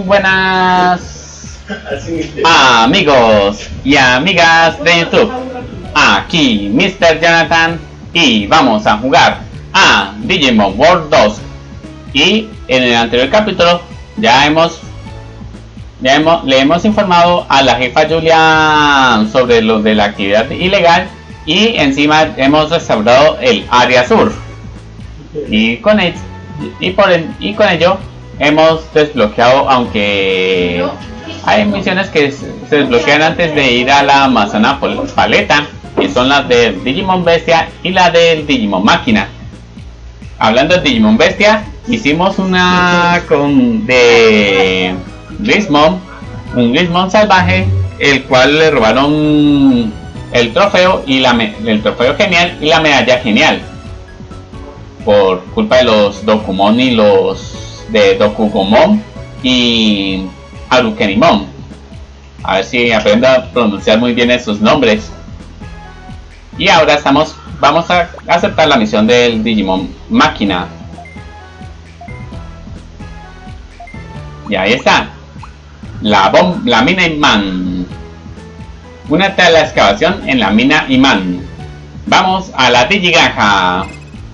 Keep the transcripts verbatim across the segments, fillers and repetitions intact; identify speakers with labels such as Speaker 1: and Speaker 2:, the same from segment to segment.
Speaker 1: buenas amigos y amigas de YouTube. Aquí mister Jonathan y vamos a jugar a Digimon World dos. Y en el anterior capítulo ya hemos, ya hemos le hemos informado a la jefa Julia sobre lo de la actividad ilegal y encima hemos restaurado el área sur. Y con el, y por el, y con ello hemos desbloqueado, aunque hay misiones que se desbloquean antes de ir a la Amazona Paleta, que son las del Digimon Bestia y la del Digimon Máquina. Hablando de Digimon Bestia, hicimos una con de Grismon, un Grismon salvaje, el cual le robaron el trofeo y la el trofeo genial y la medalla genial por culpa de los Dokumon y los de Dokugomon y Arukenimon. A ver si aprendo a pronunciar muy bien esos nombres. Y ahora estamos vamos a aceptar la misión del Digimon Máquina. Y ahí está. La, bom la mina Imán. Únete a la excavación en la mina Imán. Vamos a la Digigranja.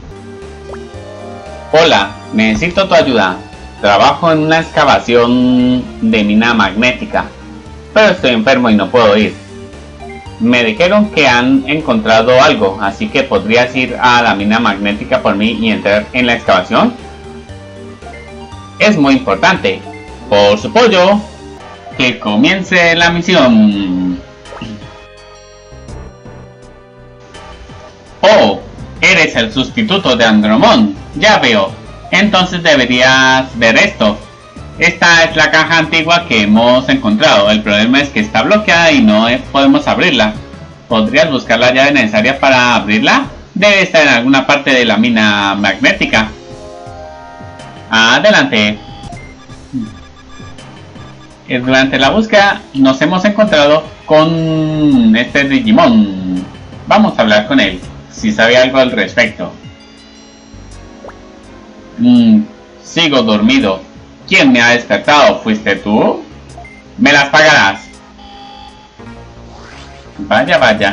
Speaker 1: Hola, necesito tu ayuda. Trabajo en una excavación de mina magnética, pero estoy enfermo y no puedo ir. Me dijeron que han encontrado algo, así que podrías ir a la mina magnética por mí y entrar en la excavación. Es muy importante. Por su apoyo, que comience la misión. Oh, eres el sustituto de Andromon. Ya veo. Entonces deberías ver esto. Esta es la caja antigua que hemos encontrado. El problema es que está bloqueada y no podemos abrirla. ¿Podrías buscar la llave necesaria para abrirla? Debe estar en alguna parte de la mina magnética. Adelante. Durante la búsqueda nos hemos encontrado con este Digimon. Vamos a hablar con él, si sabe algo al respecto. Mm, sigo dormido. ¿Quién me ha despertado? ¿Fuiste tú? Me las pagarás. Vaya, vaya.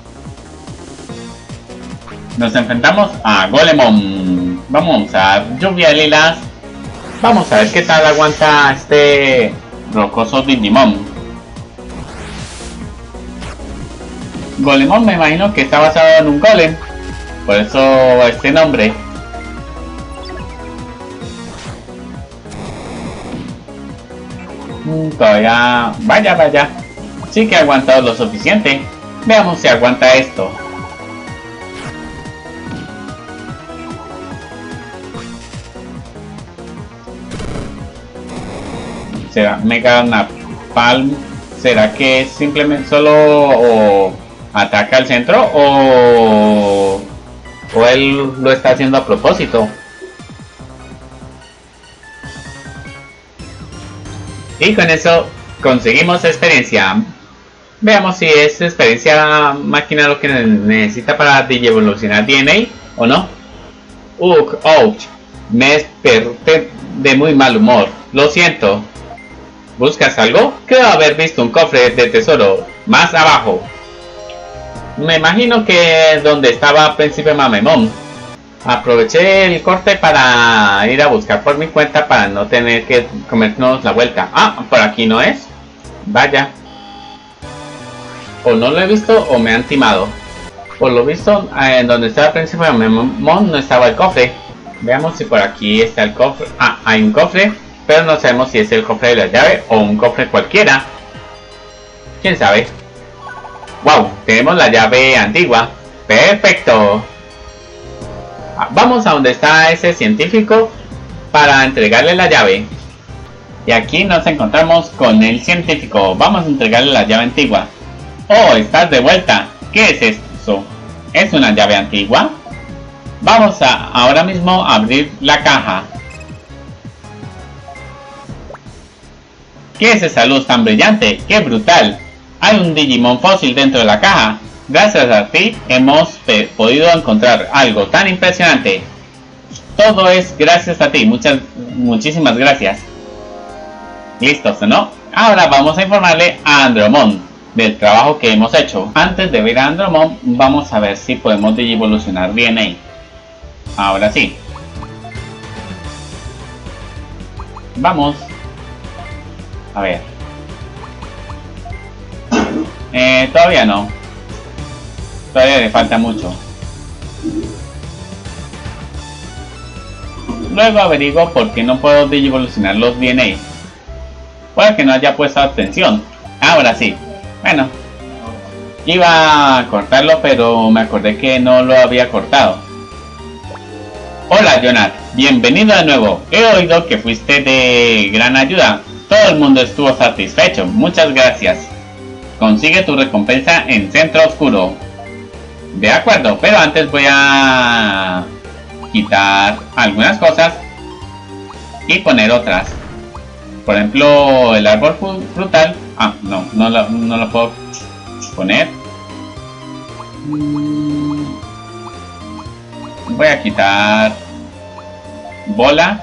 Speaker 1: Nos enfrentamos a Golemon. Vamos a lluvia de lilas. Vamos a ver qué tal aguanta este rocoso Digimon. Golemon me imagino que está basado en un golem, por eso este nombre. Todavía, vaya, vaya, sí que ha aguantado lo suficiente. Veamos si aguanta esto. ¿Será Mega Napalm? ¿Será que simplemente solo o ataca al centro o, o él lo está haciendo a propósito? Y con eso conseguimos experiencia. Veamos si es experiencia máquina lo que necesita para digievolucionar D N A o no. Ugh, ouch. Me desperté de muy mal humor. Lo siento. ¿Buscas algo? Creo haber visto un cofre de tesoro más abajo. Me imagino que donde estaba Príncipe Mamemon. Aproveché el corte para ir a buscar por mi cuenta para no tener que comernos la vuelta. Ah, por aquí no es. Vaya. O no lo he visto o me han timado. Por lo visto, en donde estaba el Príncipe Mamemon no estaba el cofre. Veamos si por aquí está el cofre. Ah, hay un cofre, pero no sabemos si es el cofre de la llave o un cofre cualquiera. ¿Quién sabe? Wow, tenemos la llave antigua. Perfecto. Vamos a donde está ese científico para entregarle la llave. Y aquí nos encontramos con el científico. Vamos a entregarle la llave antigua. Oh, estás de vuelta. ¿Qué es eso? ¿Es una llave antigua? Vamos a ahora mismo a abrir la caja. ¿Qué es esa luz tan brillante? ¡Qué brutal! Hay un Digimon fósil dentro de la caja. Gracias a ti hemos podido encontrar algo tan impresionante. Todo es gracias a ti. Muchas, muchísimas gracias. ¿Listos o no? Ahora vamos a informarle a Andromon del trabajo que hemos hecho. Antes de ver a Andromon, vamos a ver si podemos evolucionar D N A. Ahora sí. Vamos. A ver. Eh, todavía no. Todavía le falta mucho. Luego averiguo por qué no puedo evolucionar los D N A. Puede que no haya puesto atención. Ahora sí. Bueno. Iba a cortarlo, pero me acordé que no lo había cortado. Hola, Jonat. Bienvenido de nuevo. He oído que fuiste de gran ayuda. Todo el mundo estuvo satisfecho. Muchas gracias. Consigue tu recompensa en Centro Oscuro. De acuerdo, pero antes voy a quitar algunas cosas y poner otras. Por ejemplo, el árbol frutal. Ah, no, no lo, no lo puedo poner. Voy a quitar bola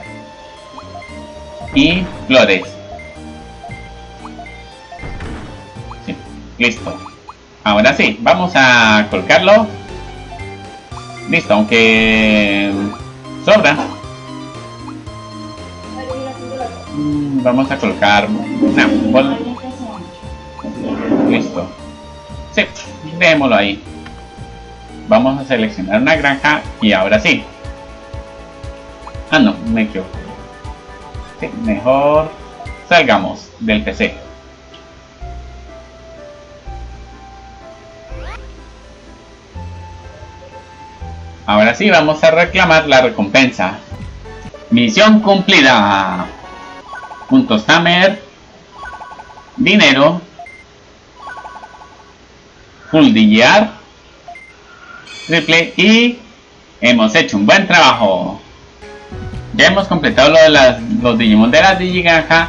Speaker 1: y flores. Sí, listo. Ahora sí, vamos a colocarlo. Listo, aunque sobra. Vamos a colocar una bola. Listo. Sí, dejémoslo ahí. Vamos a seleccionar una granja y ahora sí. Ah, no, me equivoco. Sí, mejor salgamos del P C. Ahora sí, vamos a reclamar la recompensa. Misión cumplida. Puntos Hammer. Dinero. Full D J R. Triple y hemos hecho un buen trabajo. Ya hemos completado lo de las, los Digimon de la Digigranja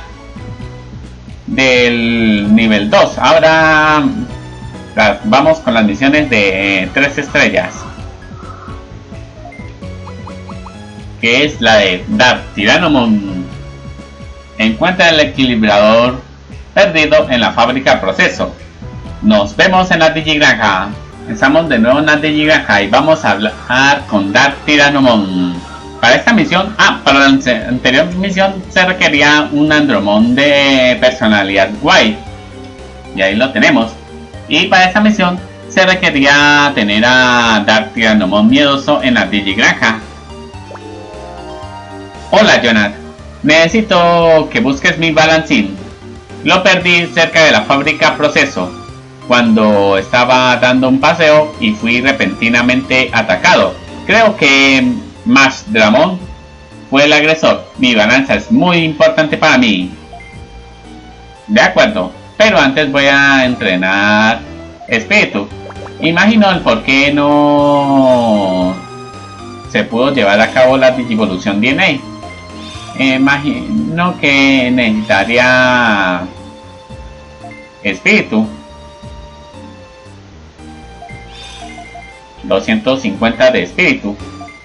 Speaker 1: del nivel dos. Ahora vamos con las misiones de tres estrellas, que es la de Dark Tyrannomon. Encuentra el equilibrador perdido en la fábrica proceso. Nos vemos en la Digigranja. Estamos de nuevo en la Digigranja y vamos a hablar con Dark Tyrannomon. Para esta misión, ah, para la anterior misión se requería un Andromon de personalidad guay. Y ahí lo tenemos. Y para esta misión se requería tener a Dark Tyrannomon miedoso en la Digigranja. Hola, Jonat. Necesito que busques mi balancín. Lo perdí cerca de la fábrica proceso cuando estaba dando un paseo y fui repentinamente atacado. Creo que Mashdramon fue el agresor. Mi balanza es muy importante para mí. De acuerdo, pero antes voy a entrenar espíritu. Imagino el por qué no se pudo llevar a cabo la Digivolución D N A. Imagino que necesitaría espíritu. doscientos cincuenta de espíritu.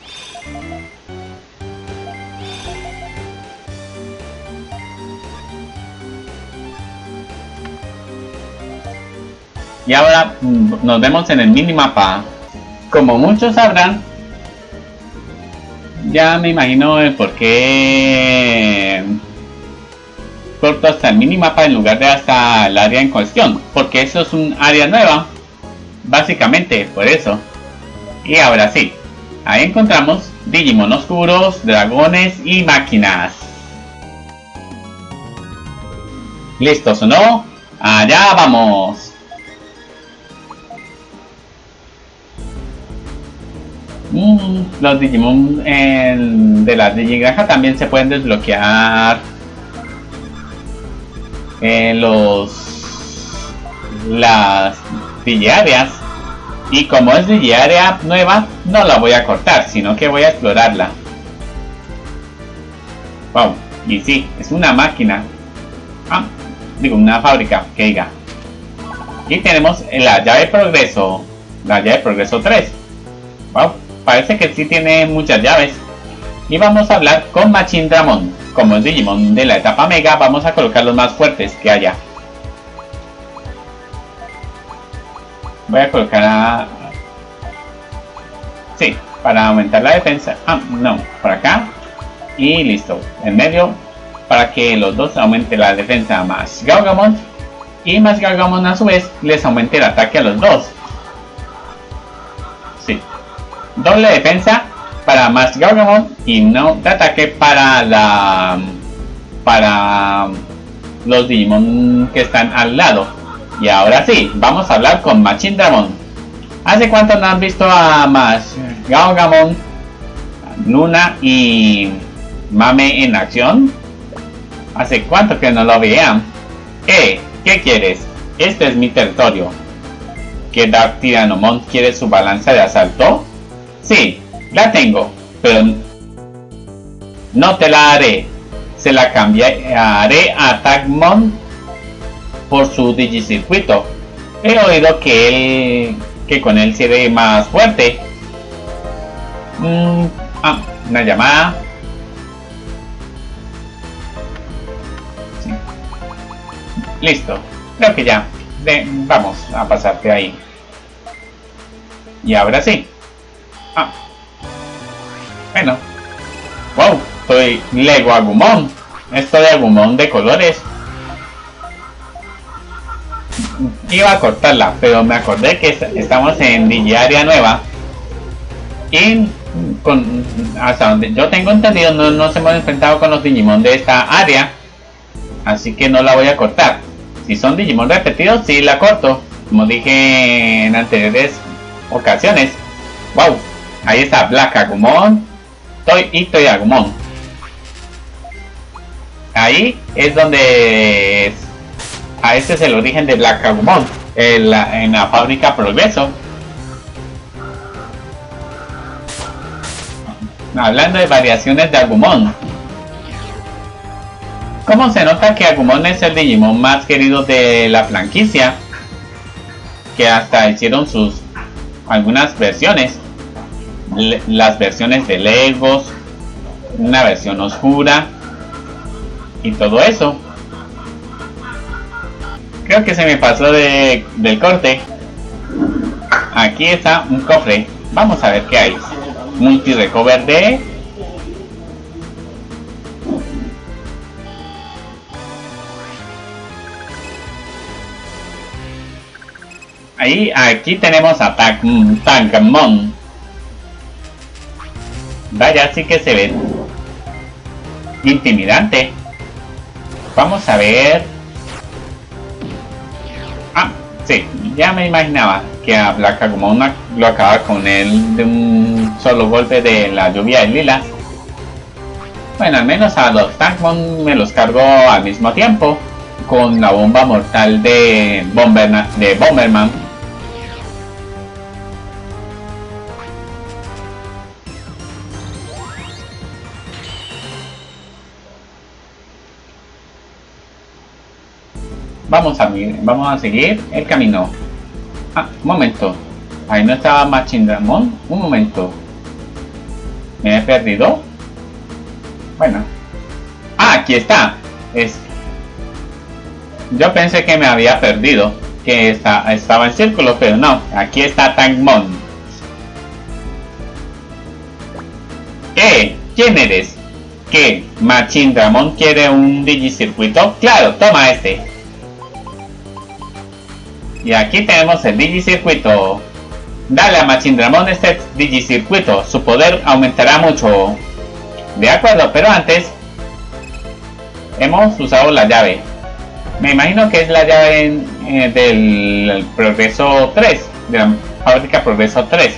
Speaker 1: Y ahora nos vemos en el minimapa. Como muchos sabrán, ya me imagino el por qué corto hasta el minimapa en lugar de hasta el área en cuestión, porque eso es un área nueva, básicamente por eso. Y ahora sí, ahí encontramos Digimon oscuros, dragones y máquinas. ¿Listos o no? ¡Allá vamos! Mm, los Digimon en, de la Digigranja también se pueden desbloquear en los las Digiáreas. Y como es Digiárea nueva, no la voy a cortar, sino que voy a explorarla. Wow, y sí, es una máquina. Ah, digo, una fábrica, que diga. Y tenemos la llave de progreso, la llave de progreso tres. Wow, parece que sí tiene muchas llaves. Y vamos a hablar con Machin Dramon. Como es Digimon de la etapa Mega, vamos a colocar los más fuertes que haya. Voy a colocar a... Sí, para aumentar la defensa. Ah, no, por acá. Y listo, en medio, para que los dos aumenten la defensa más Gargamon. Y más Gargamon a su vez les aumente el ataque a los dos. Sí, doble defensa para más Gargamon y no de ataque para la para los Digimon que están al lado. Y ahora sí, vamos a hablar con Machin Dramon. ¿Hace cuánto no han visto a más Gargamon, Luna y Mame en acción? ¿Hace cuánto que no lo vean? Eh, ¿qué quieres? Este es mi territorio. ¿Que Dark Tyrannomon quiere su balanza de asalto? Sí, la tengo, pero no te la haré. Se la cambiaré a Tagmon por su digicircuito. He oído que él, que con él se ve más fuerte. Mm, ah, una llamada. Sí. Listo, creo que ya. De, vamos a pasarte ahí. Y ahora sí. Ah. Bueno. Wow, soy Lego Agumon. Esto de Agumon de colores. Iba a cortarla, pero me acordé que estamos en Digiárea nueva. Y con, hasta donde yo tengo entendido, no nos hemos enfrentado con los Digimon de esta área. Así que no la voy a cortar. Si son Digimon repetidos, sí la corto. Como dije en anteriores ocasiones. Wow, ahí está Black Agumon, Toy y Toy Agumon. Ahí es donde es, a este es el origen de Black Agumon, en la, en la fábrica Progreso. Hablando de variaciones de Agumon, ¿cómo se nota que Agumon es el Digimon más querido de la franquicia? Que hasta hicieron sus algunas versiones, Le, las versiones de Legos, una versión oscura y todo eso. Creo que se me pasó de, del corte. Aquí está un cofre. Vamos a ver qué hay. Multi recover de... Ahí, aquí tenemos a Tagmon. Vaya, sí que se ve intimidante. Vamos a ver. Ah, sí, ya me imaginaba que a Black Agumon lo acaba con él de un solo golpe de la lluvia de lilas. Bueno, al menos a los Tagmon me los cargo al mismo tiempo con la bomba mortal de, Bomber, de Bomberman. Vamos a, vamos a seguir el camino. Ah, un momento. Ahí no estaba Machin Dramon. Un momento. ¿Me he perdido? Bueno. Ah, aquí está. Es... Yo pensé que me había perdido. Que está, estaba en círculo, pero no. Aquí está Tagmon. ¿Qué? ¿Quién eres? ¿Qué? ¿Machin Dramon quiere un digicircuito? Claro, toma este. Y aquí tenemos el digicircuito. Dale a Machin Dramon este digicircuito. Su poder aumentará mucho. De acuerdo, pero antes hemos usado la llave. Me imagino que es la llave en, eh, del Progreso tres. De la fábrica Progreso tres.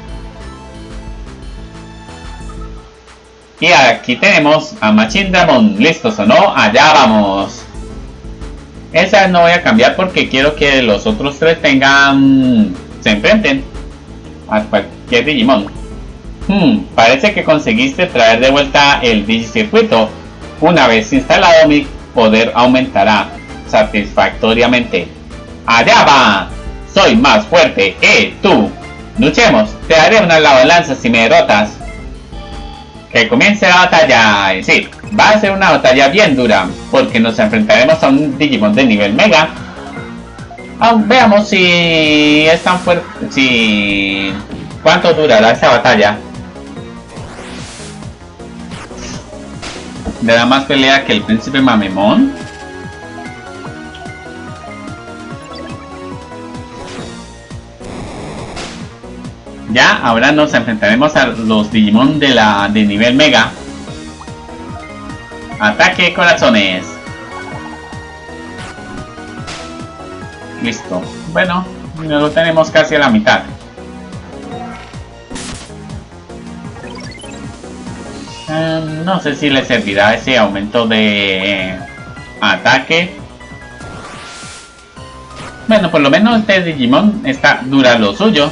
Speaker 1: Y aquí tenemos a Machin Dramon. ¿Listos o no? Allá vamos. Esa no voy a cambiar porque quiero que los otros tres tengan... se enfrenten a cualquier Digimon. Hmm, parece que conseguiste traer de vuelta el digicircuito. Una vez instalado, mi poder aumentará satisfactoriamente. ¡Allá va! ¡Soy más fuerte! ¡Eh, tú! ¡Luchemos! Te haré una balanza si me derrotas. Que comience la batalla. Y sí, va a ser una batalla bien dura, porque nos enfrentaremos a un Digimon de nivel Mega. Aún veamos si es tan fuerte, si... ¿Cuánto durará esta batalla? ¿Le da más pelea que el príncipe Mamemon? Ya, ahora nos enfrentaremos a los Digimon de la de nivel Mega. Ataque corazones. Listo. Bueno, lo tenemos casi a la mitad. Eh, no sé si le servirá ese aumento de ataque. Bueno, por lo menos este Digimon está dura lo suyo.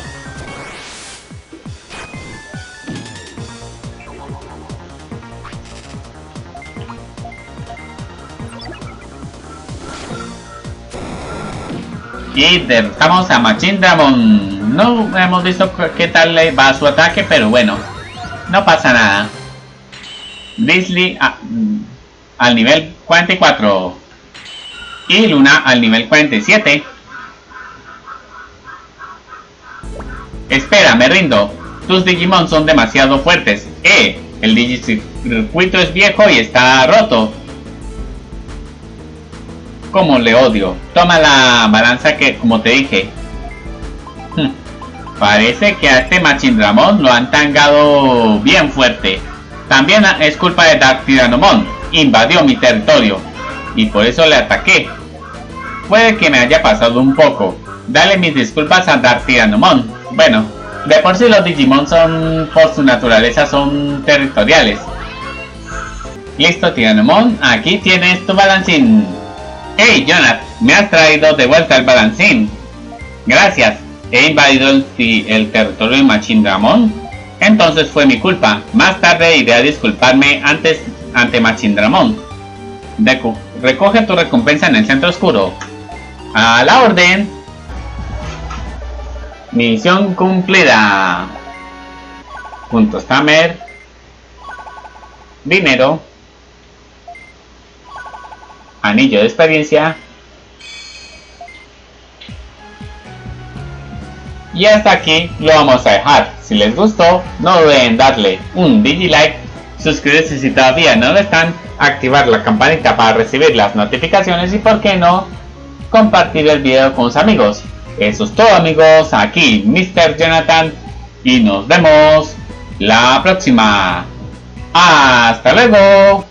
Speaker 1: Y derrotamos a Machinedramon. No hemos visto qué tal le va su ataque, pero bueno, no pasa nada. Disley a, al nivel cuarenta y cuatro. Y Luna al nivel cuarenta y siete. Espera, me rindo. Tus Digimon son demasiado fuertes. Eh, el Digicircuito es viejo y está roto. Como le odio. Toma la balanza que, como te dije. Hm. Parece que a este Machinedramon lo han tangado bien fuerte. También es culpa de Dark Tyrannomon. Invadió mi territorio y por eso le ataqué. Puede que me haya pasado un poco. Dale mis disculpas a Dark Tyrannomon. Bueno, de por sí los Digimon son, por su naturaleza, son territoriales. Listo, Tyrannomon. Aquí tienes tu balancín. Hey, Jonathan, me has traído de vuelta el balancín. Gracias. He invadido el, el territorio de Machinedramon. Entonces fue mi culpa. Más tarde iré a disculparme antes ante Machinedramon. Deku, recoge tu recompensa en el centro oscuro. A la orden. Misión cumplida. Puntos Tamer. Dinero. Anillo de experiencia. Y hasta aquí lo vamos a dejar. Si les gustó, no duden en darle un digi-like, suscribirse si todavía no lo están, activar la campanita para recibir las notificaciones y, por qué no, compartir el video con sus amigos. Eso es todo, amigos. Aquí mister Jonathan y nos vemos la próxima. ¡Hasta luego!